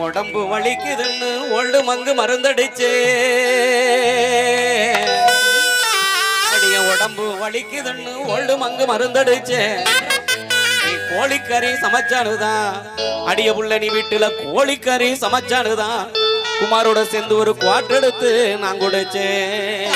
உடம்பு வலிக்குதுன்னு ஒள்ளு மங்கு மருந்தடிச்சே அடிய உடம்பு வலிக்குதுன்னு ஒள்ளு மங்கு மருந்தடிச்சே நீ கோழிக்கறி சமைச்சானுதான் அடிய புள்ள நீ வீட்டுல கோழிக்கறி சமைச்சானுதான் குமாரோட சேர்ந்து ஒரு குவாட்டர் எடுத்து நான் குடிச்சேன்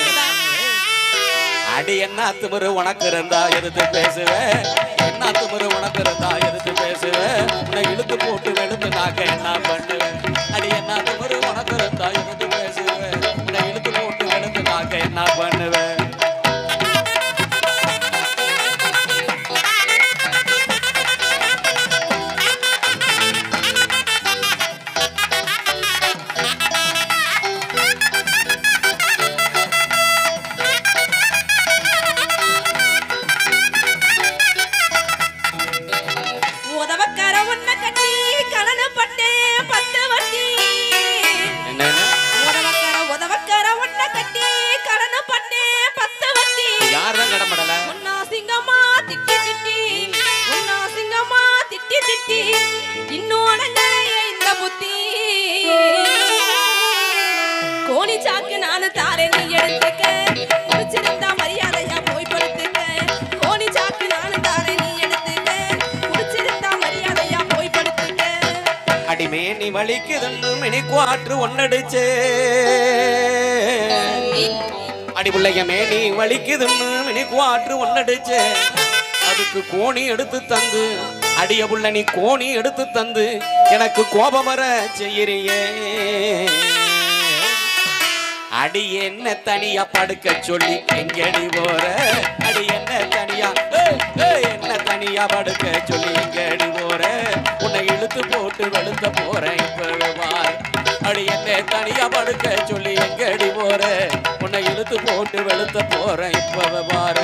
அடி என்ன திமிரு உனக்கு இருந்தா எதிர்த்து பேசுவேன் என்ன திமிரு உனக்கு இருந்தா எதிர்த்து பேசுவேன் உன்னை இழுத்து போட்டு வெளுத்து நாக்க என்ன பண்ணுவேன் அடி என்ன திமிரு உனக்கு இருந்தா எதிர்த்து பேசுவேன் உன்னை இழுத்து போட்டு வெளுத்து நாக்க என்ன பண்ணுவேன் அடிமேனி வலிக்குதுன்னு மினி குவாட்ரு ஒன்னடிச்சே அடிபுள்ளைய மேனி வலிக்குதுன்னு மினி குவாட்ரு ஒன்னடிச்சே அதுக்கு கோணி எடுத்து தந்து அடிய புள்ள நீ கோணி எடுத்து தந்து எனக்கு கோபம் வர செய்யறியே அடி என்ன தனியா படுக்க சொல்லி எங்கடி போற அடி என்ன தனியா என்ன தனியா படுக்க சொல்லி எங்கடி போற உன்னை இழுத்து போட்டு வெளுத்த போறேன் இப்ப பாரு அடி என்ன தனியா படுக்க சொல்லி எங்கடி போற உன்னை இழுத்து போட்டு வெளுத்த போறேன் இப்ப பாரு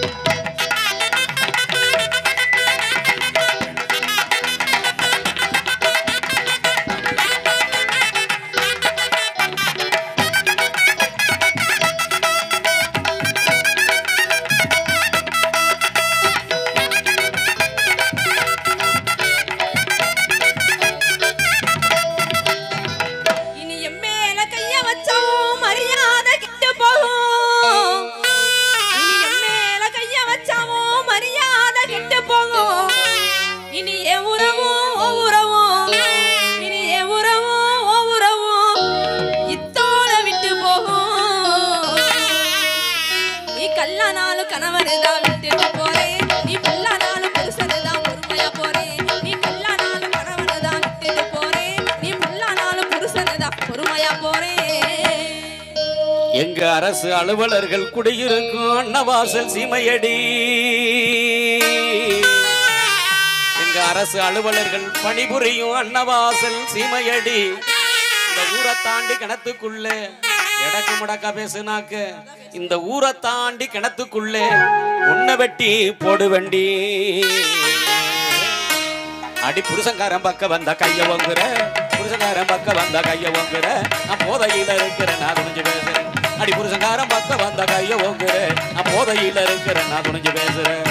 எங்க அரசு அலுவலர்கள் குடியிருக்கும் அன்னவாசல் சீமையடி எங்க அரசு அலுவலர்கள் பணிபுரியும் அன்னவாசல் சீமையடி இந்த ஊரை தாண்டி கிணத்துக்குள்ள எடக்கு முடக்கா பேசுனாக்க இந்த ஊரை தாண்டி கிணத்துக்குள்ள உன்னை வெட்டி போடு வண்டி அடி புருஷங்காரன் பக்கம் வந்த கைய வாங்குற புருஷங்காரன் பக்கம் வந்த கைய வாங்குற நான் போதையில இருக்கிறேன் நான் துணிஞ்சு பேசுறேன் அடி புருஷங்காரன் பக்கம் வந்த கைய வாங்குற நான் போதையில இருக்கிறேன் நான் துணிஞ்சு பேசுறேன்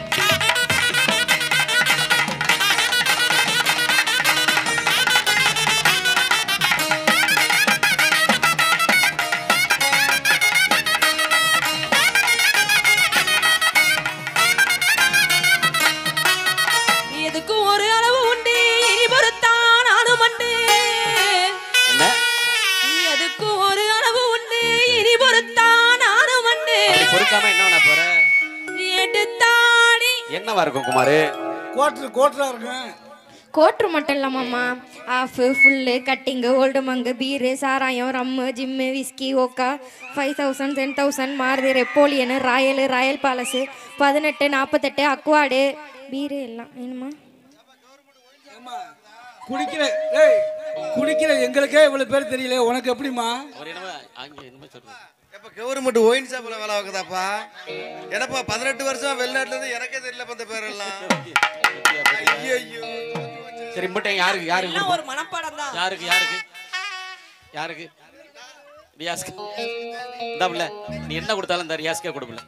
என்னவா இருக்கும் குமாரு கோட்டரா இருக்கும் கோட்ரு மட்டும் இல்ல மாமா half full cutting old monk beer சாராயம் ரம்மு ஜிம்மு whisky vodka 5000 10,000 Maruti Napoleon royal palace 18 48 அக்வாடு பீரு எல்லாம் வேணுமா குடிக்கிற எங்களுக்கே இவ்வளவு பேர் தெரியல உனக்கு எப்படிமா கவர்மெண்ட் ஒயின் ஷாப்ல வேலை பார்க்குதாப்பா என்னப்பா 18 வருஷம் வெளிநாட்டுல இருந்து எனக்கே தெரியல அந்த பேரெல்லாம் ஐயோ சரி மட்டும் யாருக்கு ஒரு மனப்பாடம் தான் யாருக்கு ரியாஸ்க்கு இந்தாப்ல நீ என்ன கொடுத்தாலும் இந்த ரியாஸ்க்கே கொடுப்பல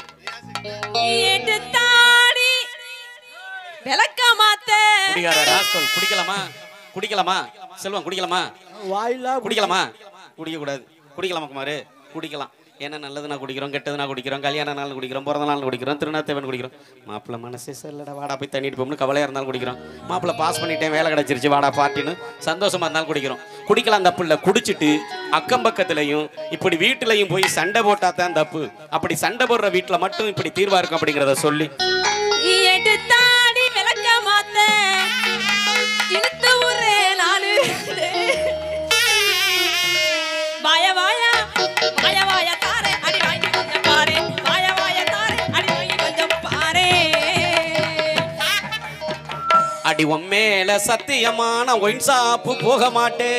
விளக்க மாத்த குடிக்கார ராஸ்கல் குடிக்கலாமா செல்வம் குடிக்கலாமா? வாயிலா குடிக்கலாமா? குடிக்கக்கூடாது. குடிக்கலாமா குமாரு? குடிக்கலாம். என்ன நல்லது நான் குடிக்கிறோம், கெட்டது நான் குடிக்கிறோம், கல்யாண நாள் குடிக்கிறோம், பிறந்த நாள் குடிக்கிறோம், திருநாத்தேவன் குடிக்கிறோம். மாப்பிள்ளை மனசே சரியில்லடா, வாடா போய் தண்ணிட்டு போகணும்னு கவலையாக இருந்தாலும் குடிக்கிறோம். மாப்பிள்ளை பாஸ் பண்ணிட்டேன், வேலை கிடச்சிருச்சு, வாடா பார்ட்டின்னு சந்தோஷமா இருந்தாலும் குடிக்கிறோம். குடிக்கலாம் தப்பு இல்லை. குடிச்சிட்டு அக்கம் பக்கத்துலையும் இப்படி வீட்டிலையும் போய் சண்டை போட்டா தான் தப்பு. அப்படி சண்டை போடுற வீட்டில் மட்டும் இப்படி தீர்வா இருக்கும் அப்படிங்கிறத சொல்லி எடுத்தாடி விளக்க மாத்த இழுத்து ஊரே நானு வாய வாய வாய வாய தாரே அடி வாங்கி கொஞ்சம் பாரு வாய வாய தாரே அடி வாங்கி கொஞ்சம் பாரு அடி உம்மேல சத்தியமான ஒயின் ஷாப்பு போக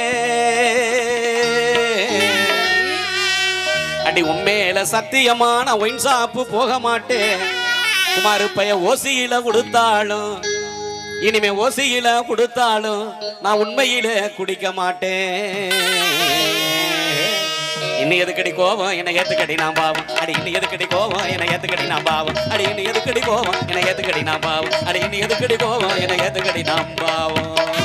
மாட்டேன். அடி உம்மேல சத்தியமான ஒயின் ஷாப்பு போக மாட்டேன். குமாரு பைய ஓசியில கொடுத்தாலும் இனிமே ஓசியில கொடுத்தாலும் நான் உண்மையில குடிக்க மாட்டேன். இன்னும் எதுக்கடி கோவம் என்னை ஏத்துக்கடி நான் பாவம். அடி இன்னும் எதுக்கடி கோவம் என்னை ஏத்துக்கடி நான் பாவம். அடி இன்னும் எதுக்கடி கோவம் என்னை ஏத்துக்கடி நான் பாவம். அடி இன்னும் எதுக்கடி கோவம் என்னை ஏத்துக்கடி நான் பாவம்.